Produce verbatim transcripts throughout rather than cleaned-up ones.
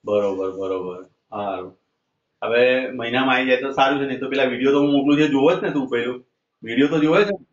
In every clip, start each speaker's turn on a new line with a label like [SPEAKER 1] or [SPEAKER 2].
[SPEAKER 1] બરોબર બરોબર. સારું. હવે મહિનામાં આવી જાય તો સારું છે, નહીં તો પેલા વિડીયો તો હું મોકલું છે જોવો જ ને તું પેલું વિડીયો તો જોવે છે ને?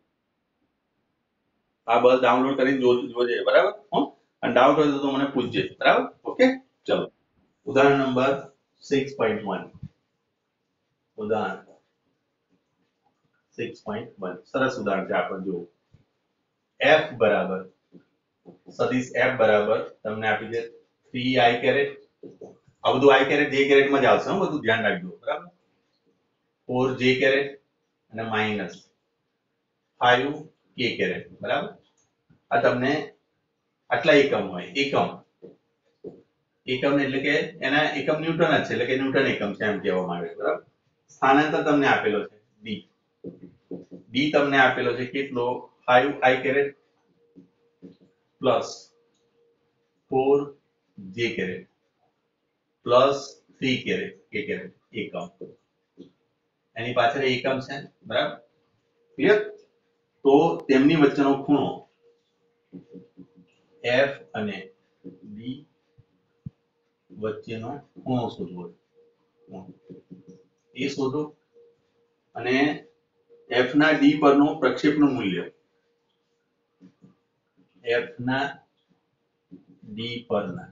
[SPEAKER 1] હા બસ ડાઉનલોડ કરીને જો જોજે બરાબર હો. અને ડાઉટ હોય તો તું મને પૂછજે બરાબર. ઓકે ચલો. ઉદાહરણ નંબર સિક્સ પોઈન્ટ વન. ઉદાહરણ સિક્સ પોઈન્ટ વન સરસ ઉદાહરણ છે. આપણે જુઓ એફ બરાબર સદિશ એફ બરાબર તમને આપી દે થ્રી આઈ કેરેટ. આ બધું આઈ કેરેટ જે કેરેટમાં જ આવશે હો, બધું ધ્યાન રાખજો બરાબર. ફોર જે કેરેટ અને માઇનસ ફાઈવ કે કેરેટ બરાબર. આ તમને આટલા એકમ હોય. એકમ એકમ એટલે કે એના એકમ ન્યૂટન જ છે, એટલે કે ન્યૂટન એકમ છે એમ કહેવામાં આવે બરાબર. સ્થાનાંતર તમને આપેલો છે ડી. ડી તમને આપેલો છે કેટલો? Five i caret plus four j caret plus three caret k caret એકમ. એની પાછળ એકમ છે બરાબર. ક્લિયર? તો તેમની વચ્ચેનો ખૂણો એફ અને ડી વચ્ચેનો ખૂણો શોધવો એ શોધો. અને એફ ના ડી પરનું પ્રક્ષેપનું મૂલ્ય એફ ના ડી પરના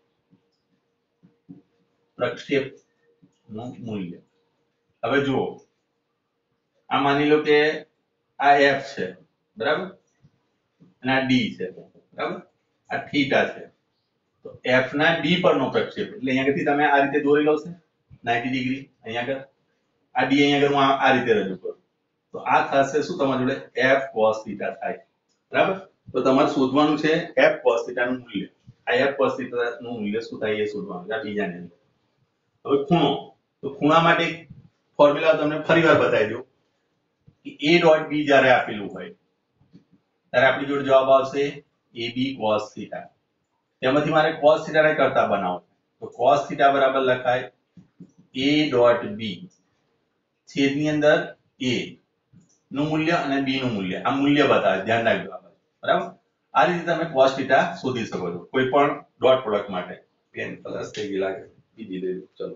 [SPEAKER 1] પ્રક્ષેપનું મૂલ્ય. હવે જુઓ આ માની લો કે આ એફ છે બરાબર અને આ ડી છે બરાબર. આ થીટા છે. તો એફ ના ડી પરનો પ્રક્ષેપ એટલે અહીંયાથી તમે આ રીતે દોરી લો છો નાઇન્ટી ડિગ્રી. અહીંયા આગળ આ ડી અહીંયા આગળ હું આ આ રીતે રજૂ કરું તો આ થશે શું તમારી જોડે એફ cos થીટા થાય બરાબર. તો તમારે શોધવાનું છે એફ cos થીટા નું મૂલ્ય. આ એફ cos થીટા નું મૂલ્ય શું થાય એ શોધવાનું છે આ બીજાને. હવે ખૂણો તો ખૂણા માટે ફોર્મ્યુલા તમને ફરીવાર બતાવી દઉં કે a ડોટ b જ્યારે આપેલું હોય ત્યારે આપણી જોડે જવાબ આવશે ab cos થીટા. તેમાંથી મારે cos થીટા ને કરતા બનાવો તો cos થીટા બરાબર લખાય a ડોટ b છેદની અંદર a નું મૂલ્ય અને b નું મૂલ્ય. આ મૂલ્ય બતાવે ધ્યાન રાખજો બરાબર. આ રીતે તમે cos થીટા શોધી શકો છો કોઈ પણ ડોટ પ્રોડક્ટ માટે. પેન પ્લસ થઈ ગઈ લાગે બીજી લઈ લો. ચલો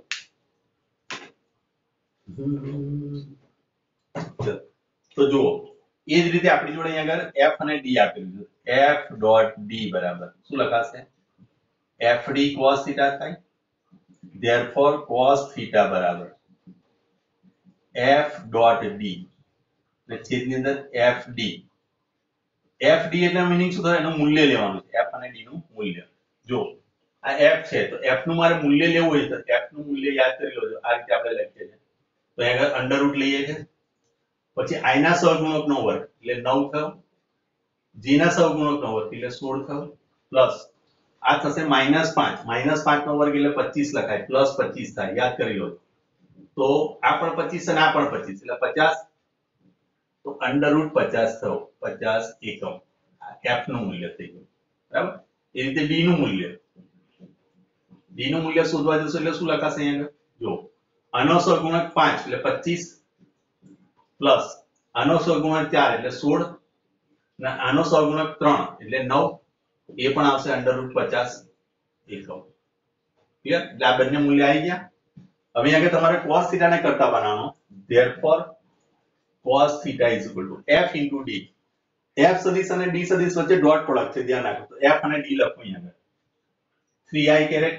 [SPEAKER 1] તો જુઓ એ જ રીતે આપણી જોડે અહીંયા આગળ f અને d આપેલું છે. f ડોટ d બરાબર શું લખાશે? fd cos થીટા થાય. therefore cos થીટા બરાબર f ડોટ d એટલે છેદની અંદર fd. fd એટલે મીનિંગ શું થાય? એનું મૂલ્ય લેવાનું છે. f અને d નું મૂલ્ય. જો આ f છે તો f નું મારે મૂલ્ય લેવું હોય તો f નું મૂલ્ય યાદ કરી લેજો. આ રીતે આપણે લખીએ છીએ તો અહીંયા આગળ અંડર રૂટ લઈએ છીએ. પછી i ના સહગુણકનો વર્ગ એટલે નવ થયો. g ના સહગુણકનો વર્ગ એટલે સોળ થયો પ્લસ આ થશે માઈનસ પાંચ. માઈનસ પાંચ નો વર્ગ એટલે પચીસ લખાય પ્લસ પચીસ થાય યાદ કરી લો. તો આ પણ પચીસ અને આ પણ પચીસ એટલે પચાસ. તો અંડર રૂટ પચાસ થયો. પચાસ એકમ f નું મૂલ્ય થઈ ગયું બરાબર. એ રીતે d નું મૂલ્ય d નું મૂલ્ય શોધવા જશો એટલે શું લખાશે અહીંયા જો આનો સહગુણક પાંચ એટલે પચીસ પ્લસ આનો સહગુણક ચાર એટલે સોળ અને આનો સહગુણક ત્રણ એટલે નવ. એ પણ આવશે અંડર રૂટ પચાસ એકમ. ક્લિયર? એટલે આ બંને મૂલ્ય આવી ગયા. હવે અહીંયા તમારે cos થીટા ને કરતા બનાવવાનો. therefore cos થીટા is equal to f into d. f સદિશ અને d સદિશ વચ્ચે ડોટ પ્રોડક્ટ છે ધ્યાન રાખો. તો f અને d લખો અહીંયા આગળ. Three i caret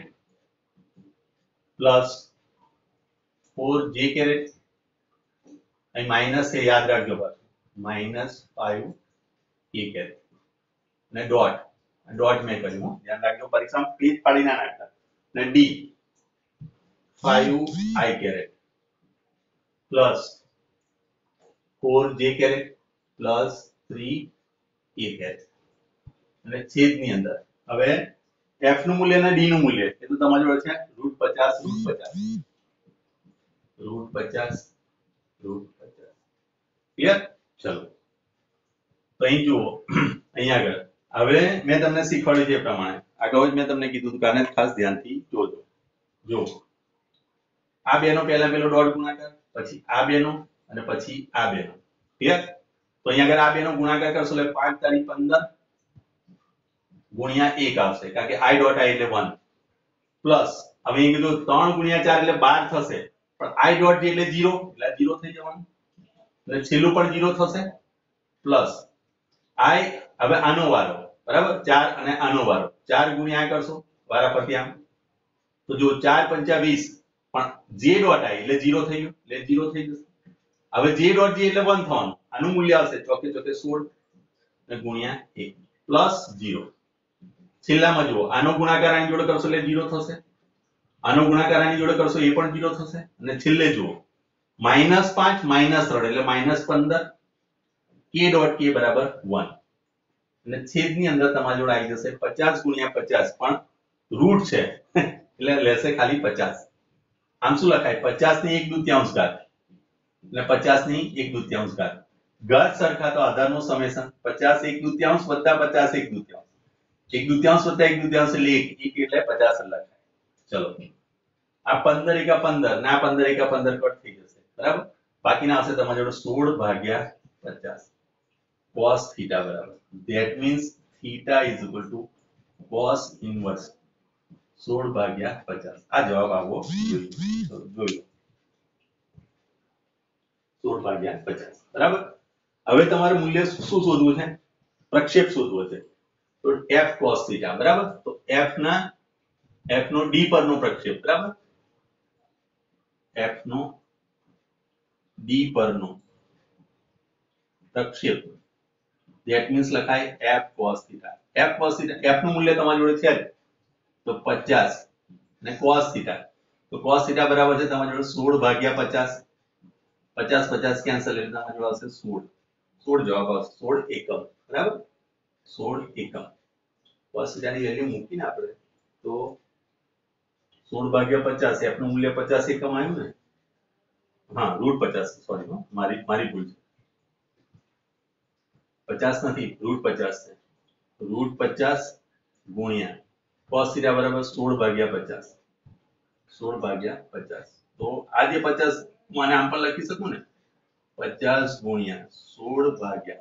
[SPEAKER 1] plus four j caret અહીં માઈનસ છે યાદ રાખજો પાછું. માઈનસ ફાઈવ કે કેરેટ અને ડોટ ડોટ મેં કર્યું ધ્યાન રાખજો. પરીક્ષામાં પેજ પાડી ના નાખતા. અને d five i caret plus four j caret plus three k caret અને છેદની અંદર હવે f નું મૂલ્ય અને d નું મૂલ્ય એ તો તમારી જોડે છે રૂટ પચાસ રૂટ પચાસ રૂટ પચાસ રૂટ પચાસ. ક્લિયર? ચલો તો અહીં જુઓ અહીંયા આગળ હવે મેં તમને શીખવાડ્યું છે એ પ્રમાણે અગાઉ જ મેં તમને કીધું હતું કે આને ખાસ ધ્યાનથી જોજો. જો આ બેનો પહેલા પેલો ડોટ ગુણાકાર પછી આ બેનો અને પછી આ બેનો. ક્લિયર? તો અહીંયા આગળ આ બેનો ગુણાકાર કરશો એટલે પાંચ તારીખ પંદર ગુણ્યા એક આવશે કારણ કે i ડોટ i એટલે એક પ્લસ હવે અહીં કીધું ત્રણ ગુણ્યા ચાર એટલે બાર થશે, પણ i ડોટ જી એટલે ઝીરો, એટલે ઝીરો થઈ જવાનું, એટલે છેલ્લું પણ ઝીરો થશે, પ્લસ i હવે આનો વારો, બરાબર, ચાર અને આનો વારો, ચાર ગુણ્યા આ કરશો વારા પરથી આમ, તો જો ચાર પંચા વીસ, પણ j ડોટ i એટલે ઝીરો થઈ ગયું, એટલે ઝીરો થઈ જશે. હવે j ડોટ j એટલે એક થવાનું, આનું મૂલ્ય આવશે ચોકે ચોકે સોળ અને ગુણ્યા એક પ્લસ ઝીરો. છેલ્લામાં જુઓ, આનો ગુણાકાર આની જોડે કરશો એટલે ઝીરો થશે, આનો ગુણાકાર આની જોડે કરશો એ પણ ઝીરો થશે, અને છેલ્લે જુઓ માઇનસ પાંચ માઇનસ ત્રણ એટલે માઇનસ પંદર, k ડોટ k બરાબર એક, એટલે છેદની અંદર તમારી જોડે આવી જશે પચાસ ગુણ્યા પચાસ, પણ રૂટ છે એટલે લેશે ખાલી પચાસ. આમ શું લખાય, પચાસ ની એક દૂત્યાંશ ઘાત, એટલે પચાસ ની એક દૂત્યાંશ ઘાત, ઘાત સરખા તો આધારનો સમેશન, પચાસ એક દૂત્યાંશ વત્તા પચાસ એક દૂત્યાંશ, એક દૂત્યાંશ વત્તા એક દૂત્યાંશ એટલે એક, એક એટલે પચાસ જ લખાય. ચલો, આ પંદર એકા પંદર ને આ પંદર એકા પંદર કટ થઈ જશે, બરાબર, બાકીના આવશે તમારી જોડે સોળ ભાગ્યા પચાસ cos theta બરાબર, that means theta is equal to cos inverse સોળ ભાગ્યા પચાસ. આ જવાબ આવવો જોઈએ, તો જોઈ લો સોળ ભાગ્યા પચાસ, બરાબર. હવે તમારે મૂલ્ય શું શોધવું છે, પ્રક્ષેપ શોધવો છે, તો f cos theta બરાબર, તો f ના f નો d પરનો પ્રક્ષેપ, બરાબર, f નો d પરનો પ્રક્ષેપ, that means લખાય f cos theta. f cos theta, f નું મૂલ્ય તમારી જોડે છે તો પચાસ અને cos theta, તો cos theta બરાબર છે તમારી જોડે સોળ ભાગ્યા પચાસ, પચાસ પચાસ કેન્સલ એટલે તમારી જોડે આવશે સોળ, સોળ જવાબ આવશે, સોળ એકમ, બરાબર, સોળ એકમ. cos theta ની વેલ્યુ મૂકીને આપણે તો સોળ ભાગ્યા પચાસ, f નું મૂલ્ય પચાસ એકમ આવ્યું ને, હા રૂટ પચાસ, સોરી મારી મારી ભૂલ છે, પચાસ નથી રૂટ પચાસ છે, રૂટ પચાસ ગુણ્યા cos theta બરાબર સોળ ભાગ્યા પચાસ, સોળ ભાગ્યા પચાસ, તો આ જે પચાસ હું આને આમ પણ લખી શકું ને, પચાસ ગુણ્યા સોળ ભાગ્યા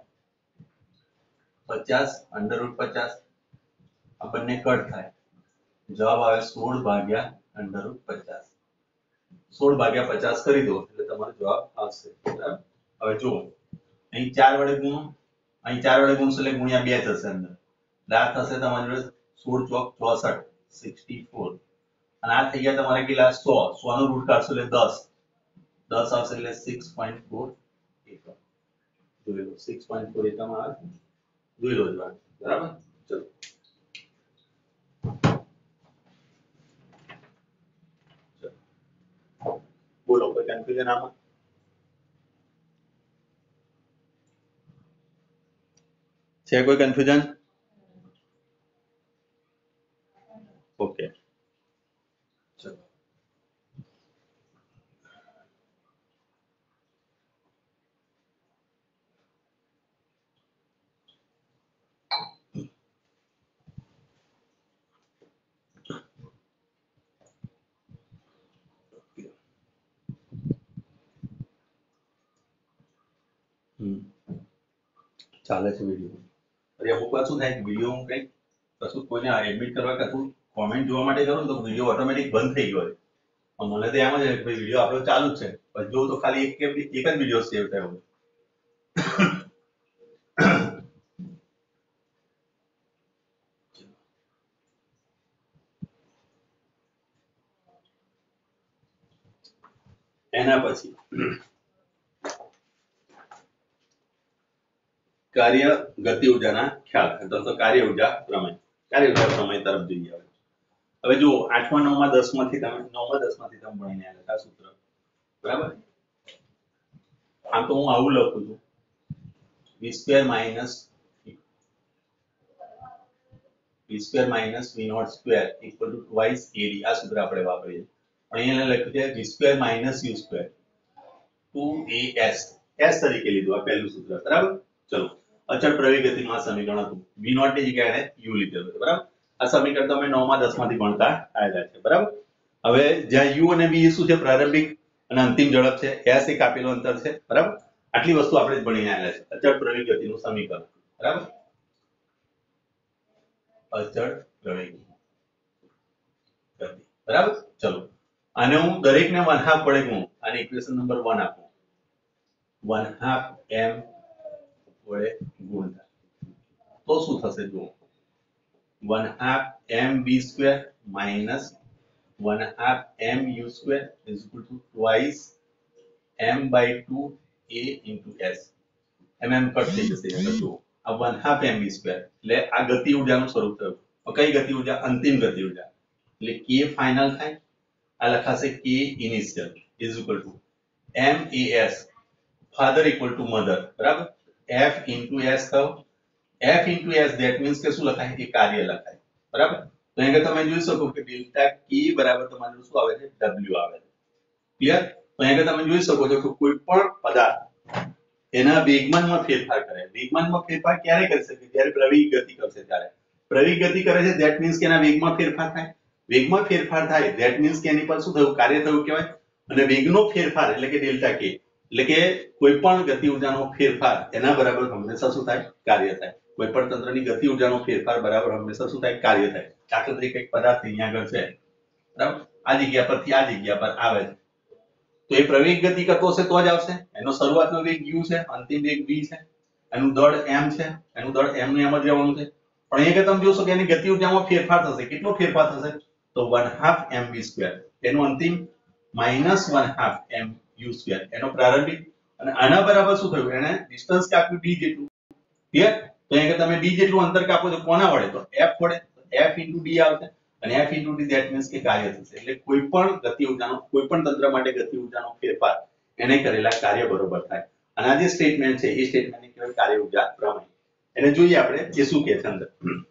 [SPEAKER 1] પચાસ અંડર રૂટ પચાસ, આ બંને કટ થાય, જવાબ આવે સોળ ભાગ્યા અંડર રૂટ પચાસ, સોળ ભાગ્યા પચાસ કરી દો એટલે તમારો જવાબ આવશે, બરાબર. હવે જુઓ, અહીં ચાર વડે ગુણો, અહીં ચાર વડે ગુણશો એટલે ગુણ્યા બે થશે અંદર, એટલે આ થશે તમારી જોડે સોળ ચોક ચોસઠ, સિક્સટી ફોર, અને આ થઈ ગયા તમારે કેટલા સો, સો નો રૂટ કાઢશો એટલે દસ, દસ આવશે એટલે સિક્સ પોઈન્ટ ફોર એકમ, જોઈ લો સિક્સ પોઈન્ટ ફોર એકમ આવે, જોઈ લો જવાબ, બરાબર. ચલો બોલો, કોઈ કન્ફ્યુઝન આમાં? છે કોઈ કન્ફ્યુઝન? ઓકે, ચલો હમ ચાલે છે વિડીયો. અરે અમુક વાર શું થાય કે વિડીયો હું કંઈક કશું કોઈને એડમિટ કરવા કશું કોમેન્ટ જોવા માટે કરું ને તો વિડીયો ઓટોમેટિક બંધ થઈ ગયો હોય, મને તો એમ જ કે ભાઈ વિડીયો આપણો ચાલુ જ છે, પછી જોઉં તો ખાલી એક કે એક જ વિડીયો સેવ થયો હોય. એના પછી કાર્ય ગતિ ઉર્જાના ખ્યાલ, એટલે તો કાર્ય ઉર્જા પ્રમેય, કાર્ય ઉર્જા પ્રમેય તરફ જઈએ. હવે હવે જુઓ આઠમા નવમા દસમાંથી તમે નવમા દસમાંથી તમે ભણીને આવ્યા હતા સૂત્ર, બરાબર. આમ તો હું આવું લખું છું, v square minus v square minus v not square equal to twice ad, આ સૂત્ર આપણે વાપરીએ, પણ અહીંયા લખ્યું છે v square minus u square to as, s તરીકે લીધું આ પહેલું સૂત્ર, બરાબર. ચલો, અચળ પ્રવેગ ગતિનું આ સમીકરણ હતું, v નોટ ની જગ્યાએ એને u લીધેલું છે, બરાબર. આ સમીકરણ તમે નવમા દસમાંથી ભણતા આવ્યા છે, બરાબર. હવે જ્યાં u અને v શું છે, પ્રારંભિક અને અંતિમ ઝડપ છે, s એક આપેલું અંતર છે, બરાબર. આટલી વસ્તુ આપણે ભણીને આવ્યા છે, અચળ પ્રવેગ ગતિનું સમીકરણ, બરાબર. અચળ પ્રવેગ ગતિ, बराबर। चलो आने हूँ दरेक ने वन हाफ वडे गुणुं आने इक्वेशन नंबर वन आपो वन हाफ एम वडे गुणता तो शू थशे जो one half m v square minus one half m u square is equal to twice m by two a into s m m cut થઈ જશે એટલે જો આ one half m v square એટલે આ ગતિ ઊર્જાનું સ્વરૂપ થયું કઈ ગતિ ઊર્જા અંતિમ ગતિ ઊર્જા એટલે k ફાઇનલ થાય આ લખાશે k initial is equal to m a s father equal to mother બરાબર f into s થયો f into s that means કે શું લખાય એ કાર્ય લખાય બરાબર તો અહીંયા તમે જોઈ શકો કે ડેલ્ટા k બરાબર તમારું શું આવે છે w આવે છે ક્લિયર તો અહીંયા તમે જોઈ શકો છો કે કોઈ પણ પદાર્થ એના વેગમાનમાં ફેરફાર કરે વેગમાનમાં ફેરફાર ક્યારે કરી શકે જ્યારે પ્રવેગી ગતિ કરશે ત્યારે પ્રવેગી ગતિ કરે છે ધેટ મીન્સ કે એના વેગમાં ફેરફાર થાય વેગમાં ફેરફાર થાય ધેટ મીન્સ કે એની પર શું થયું કાર્ય થયું કહેવાય અને વેગનો ફેરફાર એટલે કે ડેલ્ટા કે એટલે કે કોઈ પણ ગતિ ઊર્જાનો ફેરફાર એના બરાબર હંમેશા શું થાય કાર્ય થાય કોઈ પણ તંત્રની ગતિ ઊર્જાનો ફેરફાર બરાબર હંમેશા શું થાય કાર્ય થાય દાખલા તરીકે એક પદાર્થ અહીંયા આગળ છે બરાબર આ જગ્યા પરથી આ જગ્યા પર આવે છે तो ये प्रवेग गति करतो हशे तो ज आवशे एनो शरूआतनो वेग u छे अंतिम वेग v छे एनु दળ m छे एनु दળ m નું એમ જ રહેવાનું છે પણ અહીંયા કે તમે જોશો કે એની ગતિ ઊર્જામાં ફેરફાર થશે કેટલો ફેરફાર થશે તો one half m v square એનો અંતિમ માઈનસ one half m u square એનો પ્રારંભિક અને આના બરાબર શું થયું એને ડિસ્ટન્સ કાપ્યું d જેટલું ક્લિયર તો અહીંયા કે તમે d જેટલું અંતર કાપો તો કોના વડે તો f વડે f * d આવશે અને f into d that means કે કાર્ય થશે એટલે કોઈ પણ ગતિ ઊર્જાનો કોઈ પણ તંત્ર માટે ગતિ ઊર્જાનો ફેરફાર એને કરેલા કાર્ય બરોબર થાય અને આ જે સ્ટેટમેન્ટ છે એ સ્ટેટમેન્ટને કહેવાય કાર્ય ઊર્જા પ્રમેય એને જોઈએ આપણે એ શું કહે છે અંદર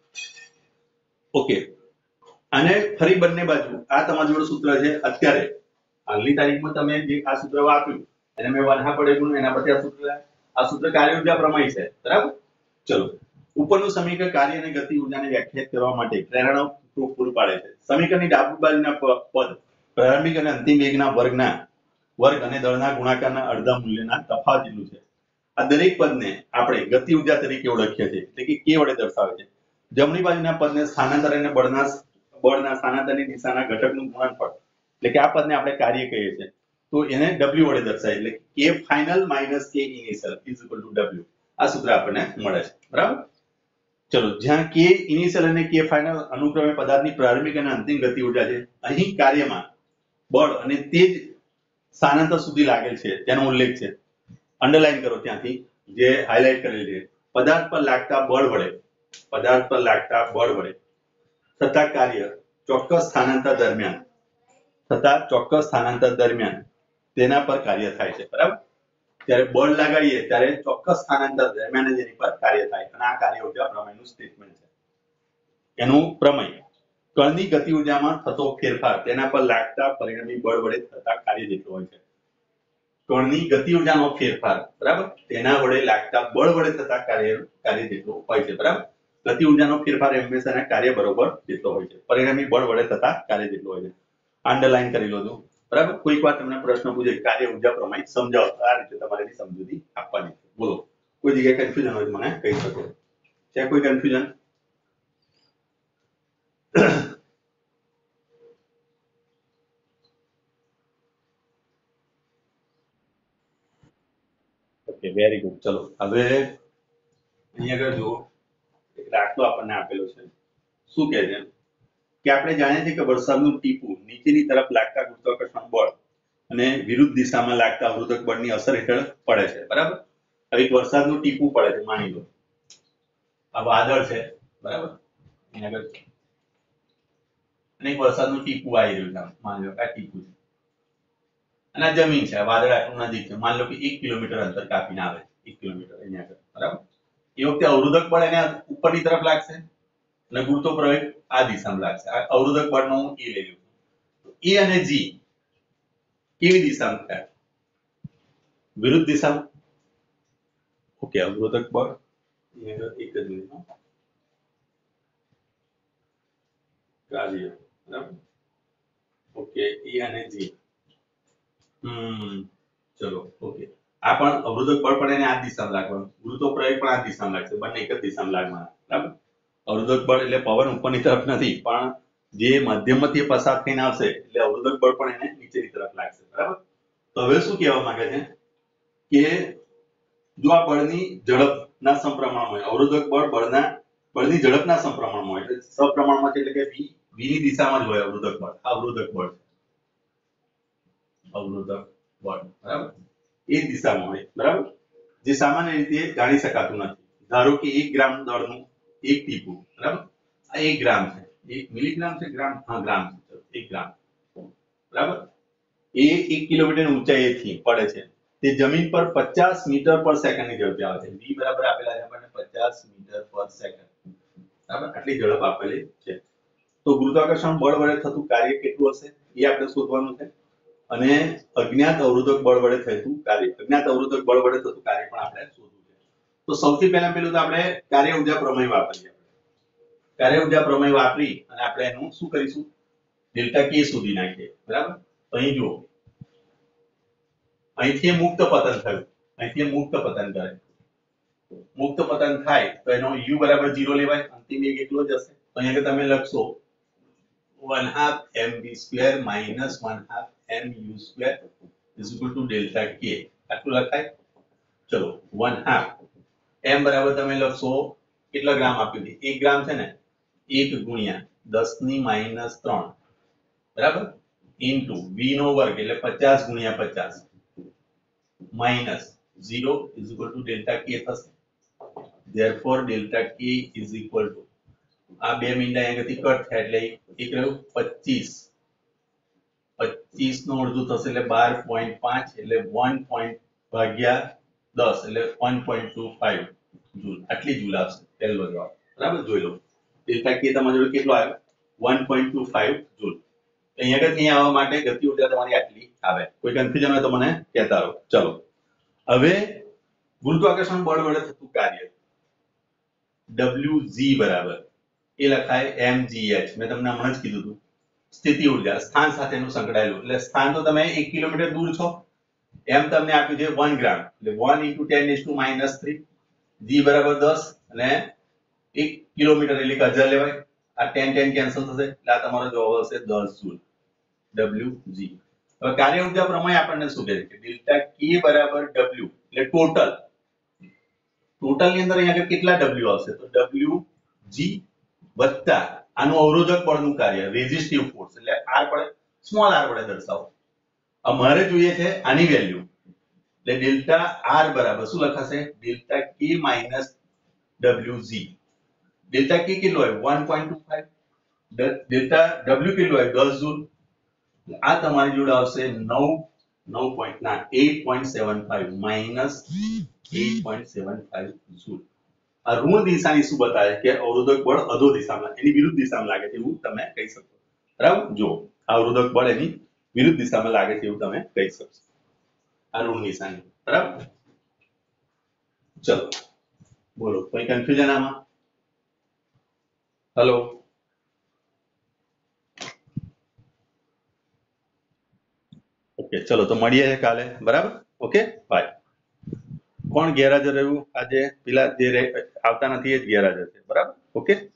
[SPEAKER 1] ઓકે અને ફરી બંને બાજુ આ તમારા જોડે સૂત્ર છે અત્યારે હાલની તારીખમાં તમે જે આ સૂત્ર વાપર્યું એને મેં वन हाफ વડે ગુણ્યું એના પરથી આ સૂત્ર આ સૂત્ર કાર્ય ઊર્જા પ્રમેય છે બરાબર ચલો ઉપરનું સમીકરણ કાર્ય અને ગતિ ઊર્જાને વ્યાખ્યાયિત કરવા માટે પ્રેરણા પૂરું પાડે છે સમીકરણની ડાબી બાજુના પદ પ્રારંભિક અને અંતિમ વેગના વર્ગના વર્ગ અને દળના ગુણાકારના અડધા મૂલ્યના તફાવત જેટલું છે આ દરેક પદને આપણે ગતિ ઊર્જા તરીકે ઓળખીએ છીએ એટલે કે k વડે દર્શાવે છે જમણી બાજુના પદને સ્થાનાંતર અને બળના બળના સ્થાનાંતરની દિશાના ઘટકનું ગુણનફળ એટલે કે આ પદને આપણે કાર્ય કહીએ છીએ તો એને w વડે દર્શાવે એટલે k final minus k initial is equal to w આ સૂત્ર આપણને મળે છે બરાબર चलो જ્યાં k ઇનિશિયલ અને k ફાઇનલ અનુક્રમે પદાર્થની પ્રારંભિક અને અંતિમ ગતિ ઊર્જા છે અહીં કાર્યમાં બળ અને તેજ સ્થાનાંતર સુધી લાગેલ છે તેનો ઉલ્લેખ છે અંડરલાઈન કરો ત્યાંથી જે હાઇલાઇટ કરેલ છે પદાર્થ પર લાગતા બળ વડે પદાર્થ પર લાગતા બળ વડે થતા કાર્ય ચોક્કસ સ્થાનાંતર દરમિયાન થતા ચોક્કસ સ્થાનાંતર દરમિયાન તેના પર કાર્ય થાય છે બરાબર ત્યારે બળ લગાડીએ ત્યારે ચોક્કસ સ્થાનાંતર દરમિયાન જ એની પર કાર્ય થાય અને આ કાર્ય ઊર્જા પ્રમેયનું સ્ટેટમેન્ટ છે એનું પ્રમેય કણની ગતિ ઊર્જામાં થતો ફેરફાર તેના પર લાગતા પરિણામી બળ વડે થતા કાર્ય જેટલો હોય છે કણની ગતિ ઊર્જાનો ફેરફાર બરાબર તેના વડે લાગતા બળ વડે થતા કાર્ય કાર્ય જેટલો હોય છે બરાબર ગતિ ઊર્જાનો ફેરફાર હંમેશા કાર્ય બરોબર જેટલો હોય છે પરિણામી બળ વડે થતા કાર્ય જેટલો હોય છે અંડરલાઈન કરી લો છો બરાબર કોઈક વાર તમને પ્રશ્ન પૂછે કાર્ય ઊર્જા પ્રમેય સમજાવો આ રીતે તમારે એની સમજૂતી આપવાની છે બોલો કોઈ જગ્યાએ કન્ફ્યુઝન હોય મને કહી શકો છે કોઈ કન્ફ્યુઝન ઓકે વેરી ગુડ ચલો હવે અહીંયા આગળ જો એક દાખલો આપણને આપેલો છે શું કહે છે કે આપણે જાણીએ છીએ કે વરસાદનું ટીપું નીચેની તરફ લાગતા ગુરુત્વાકર્ષણ બળ અને વિરુદ્ધ દિશામાં લાગતા અવરોધક બળની અસર હેઠળ પડે છે બરાબર હવે એક વરસાદનું ટીપું પડે છે માની લો આ વાદળ છે બરાબર અહીંયા આગળ અને એક વરસાદનું ટીપું આવી રહ્યું છે માની લો આ ટીપું છે અને આ જમીન છે વાદળ આટલું નજીક છે માની લો કે એક કિલોમીટર અંતર કાપીને આવે એક કિલોમીટર અહીંયા આગળ બરાબર એ વખતે અવરોધક બળ એને ઉપરની તરફ લાગશે અને ગુરુત્વ પ્રવેગ આ દિશામાં લાગશે આ અવરોધક બળનો હું એ લઈ લઉં છું એ અને જી કેવી દિશામાં થાય વિરુદ્ધ દિશામાં ઓકે અવરોધક બળ એક જ મિનિટમાં કાર્ય બરાબર ઓકે એ અને જી હમ ચલો ઓકે આ પણ અવરોધક બળ પણ એને આ દિશામાં લાગવાનું ગુરુત્વ પ્રવેગ પણ આ દિશામાં લાગશે બંને એક જ દિશામાં લાગવાના બરાબર અવરોધક બળ એટલે પવન ઉપરની તરફ નથી પણ જે માધ્યમમાંથી પસાર થઈને આવશે એટલે અવરોધક બળ પણ એને નીચેની તરફ લાગશે, બરાબર. તો હવે શું કહેવા માંગે છે કે જો આ બળની ઝડપના સમપ્રમાણમાં હોય, અવરોધક બળ બળના બળની ઝડપના સમપ્રમાણમાં હોય એટલે સપ્રમાણમાં છે એટલે કે v v ની દિશામાં જ હોય અવરોધક બળ. આ અવરોધક બળ અવરોધક બળ બરાબર એ દિશામાં હોય, બરાબર, જે સામાન્ય રીતે જાણી શકાતું નથી. ધારો કે એક ગ્રામ દળનું એક ટીપું, બરાબર, આ એક ગ્રામ છે, એક મિલીગ્રામ છે, ગ્રામ, હા ગ્રામ છે, એક ગ્રામ, બરાબર, એ એક કિલોમીટર ઊંચાઈએથી પડે છે. તે જમીન પર પચાસ મીટર પર સેકન્ડની ઝડપે આવે છે. v બરાબર આપેલા છે આપણને પચાસ મીટર પર સેકન્ડ, બરાબર, આટલી ઝડપ આપેલી છે. તો ગુરુત્વાકર્ષણ બળ વડે થતું કાર્ય કેટલું હશે એ આપણે શોધવાનું છે. અને અજ્ઞાત અવરોધક બળ વડે થતું કાર્ય, અજ્ઞાત અવરોધક બળ વડે થતું કાર્ય પણ આપણે શોધવું છે. તો સૌથી પહેલા પેલું તો આપણે કાર્ય ઊર્જા પ્રમેય વાપરીએ. કાર્ય ઊર્જા પ્રમેય વાપરી અને આપણે એનું શું કરીશું, ડેલ્ટા કે શોધી નાખીએ, બરાબર. તો અહીં જુઓ, અહીંથી મુક્ત પતન થયું, અહીંથી મુક્ત પતન કરે, મુક્ત પતન થાય તો એનો u બરાબર ઝીરો લેવાય, અંતિમ એક એટલો જ હશે. તો અહીંયા તમે લખશો one half mv square minus one half mu square is equal to delta k. આટલું લખાય. ચલો one half m બરાબર તમે લખશો કેટલા ગ્રામ આપ્યું છે, એક ગ્રામ છે ને, એક ગુણ્યા દસ ની માઈનસ ત્રણ, બરાબર, ઇન્ટુ v નો વર્ગ એટલે પચાસ ગુણ્યા પચાસ minus zero is equal to delta k થશે. therefore delta k is equal to આ બે મીંડા અહીંયાથી કટ થાય એટલે એક રહ્યું પચીસ, પચીસ નો અડધું થશે એટલે બાર પોઈન્ટ પાંચ એટલે એક પોઈન્ટ ભાગ્યા દસ એટલે one point two five joule, આટલી જૂલ આવશે પહેલો જવાબ, બરાબર. જોઈ લો ડેલ્ટા કે તમારી જોડે કેટલો આવ્યો one point two five joule. અહીંયા આગળ આવવા માટે ગતિ ઊર્જા તમારી આટલી આવે. કોઈ કન્ફ્યુઝન હોય તો મને કહેતા રહો. ચલો હવે ગુરુત્વાકર્ષણ બળ વડે થતું કાર્ય wg બરાબર એ લખાય mgh. મેં તમને હમણાં જ કીધું હતું સ્થિતિ ઊર્જા સ્થાન સાથેનું સંકળાયેલું, એટલે સ્થાન તો તમે એક કિલોમીટર દૂર છો, એમ તમને આપ્યું છે one ગ્રામ એટલે one into ten is to minus three, g બરાબર દસ અને એક કિલોમીટર એટલે કે હજાર લેવાય. આ ten ten કેન્સલ થશે એટલે આ તમારો જવાબ આવશે દસ જૂલ, wg. હવે કાર્ય ઊર્જા પ્રમેય આપણને શું કહે છે કે ડેલ્ટા k બરાબર w એટલે ટોટલ, ટોટલ ની અંદર અહીંયા કેટલા w આવશે તો wg વત્તા આનું અવરોધક બળનું કાર્ય રેઝિસ્ટિવ ફોર્સ એટલે r પડે, સ્મોલ r વડે દર્શાવો. અમારે જોઈએ છે આની વેલ્યુ એટલે ડેલ્ટા r બરાબર શું લખાશે delta k minus wg. Delta k કેટલો હોય one point two five, delta w કેટલો હોય દસ જૂલ. આ તમારી જોડે આવશે નવ નવ પોઈન્ટ ના eight point seven five minus eight point seven five joule. આ ઋણ દિશાની શું બતાવે કે અવરોધક બળ અધો દિશામાં, એની વિરુદ્ધ દિશામાં લાગે છે એવું તમે કહી શકો, બરાબર. જો અવરોધક બળ એની વિરુદ્ધ દિશામાં લાગે છે એવું તમે કહી શકો, આ ઋણ નિશાની, બરાબર. ચલો બોલો કોઈ કન્ફ્યુઝન આમાં? હેલો, ઓકે ચલો તો મળીએ કાલે, બરાબર. Okay bye. કોણ ગેરહાજર રહ્યું આજે? પેલા જે આવતા નથી એ જ ગેરહાજર છે, બરાબર. ઓકે.